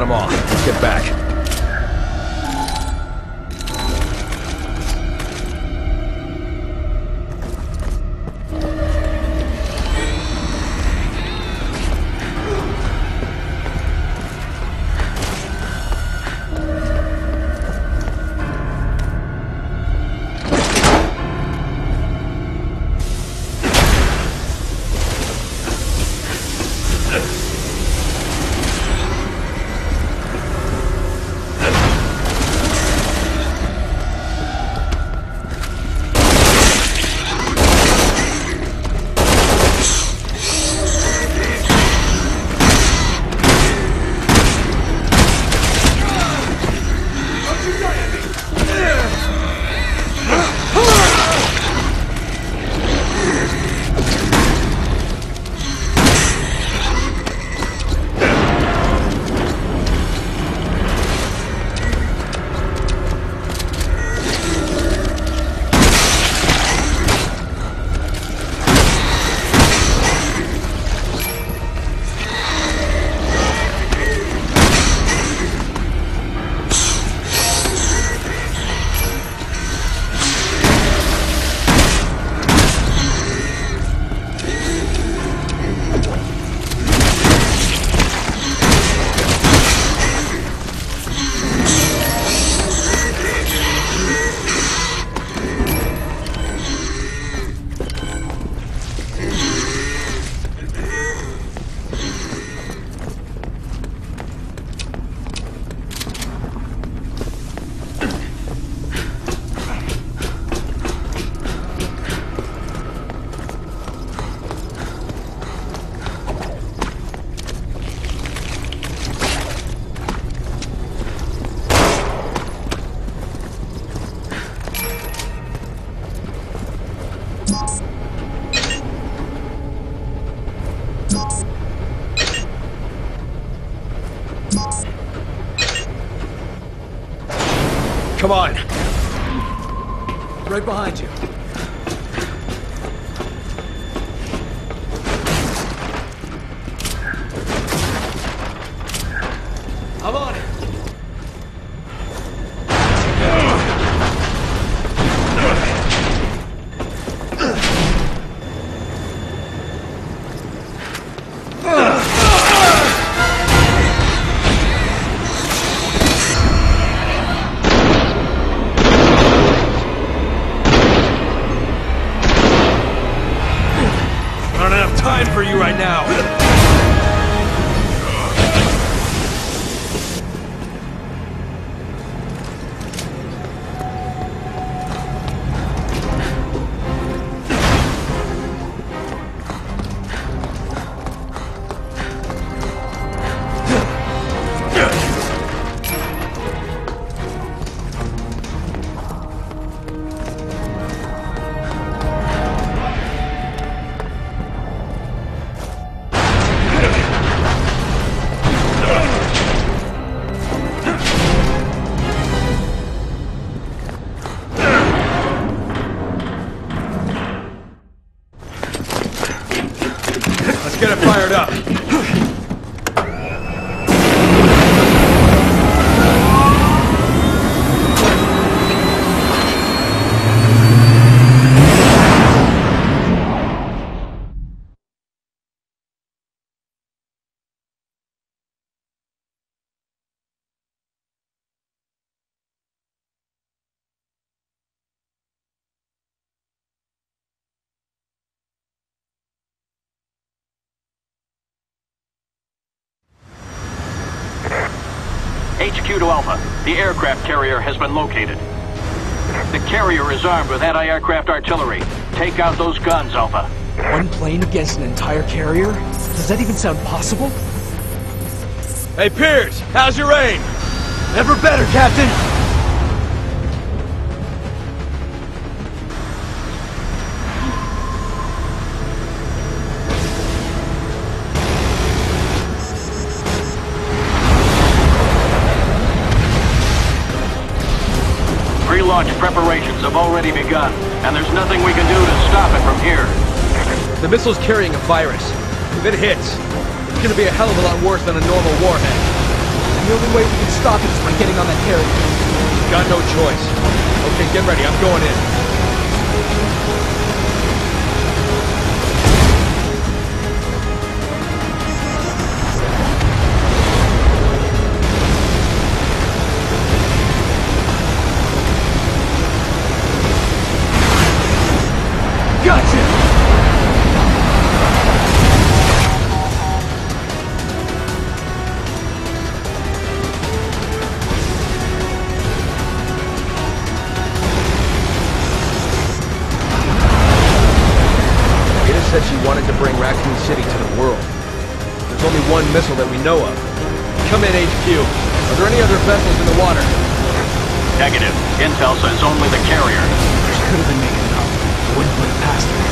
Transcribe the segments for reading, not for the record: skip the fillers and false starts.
got them all. Let's get back. Come on. Right behind you. I'm on it. I don't have time for you right now. Get it fired up. HQ to Alpha. The aircraft carrier has been located. The carrier is armed with anti-aircraft artillery. Take out those guns, Alpha. One plane against an entire carrier? Does that even sound possible? Hey, Piers, how's your aim? Never better, Captain! Pre-launch preparations have already begun, and there's nothing we can do to stop it from here. The missile's carrying a virus. If it hits, it's gonna be a hell of a lot worse than a normal warhead. The only way we can stop it is by getting on that carrier. Got no choice. Okay, get ready. I'm going in. Gotcha! Ada said she wanted to bring Raccoon City to the world. There's only one missile that we know of. Come in, HQ. Are there any other vessels in the water? Negative. Intel says only the carrier. She could have been making it up. I wouldn't put it past her.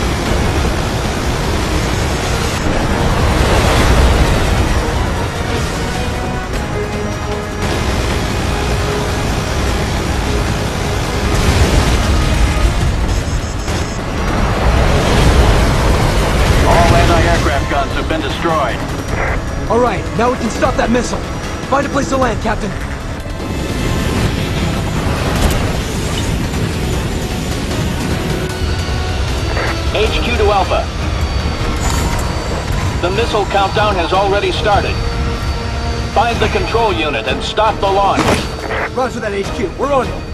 All anti-aircraft guns have been destroyed. Alright, now we can stop that missile. Find a place to land, Captain. HQ to Alpha. The missile countdown has already started. Find the control unit and stop the launch. Roger that, HQ. We're on it.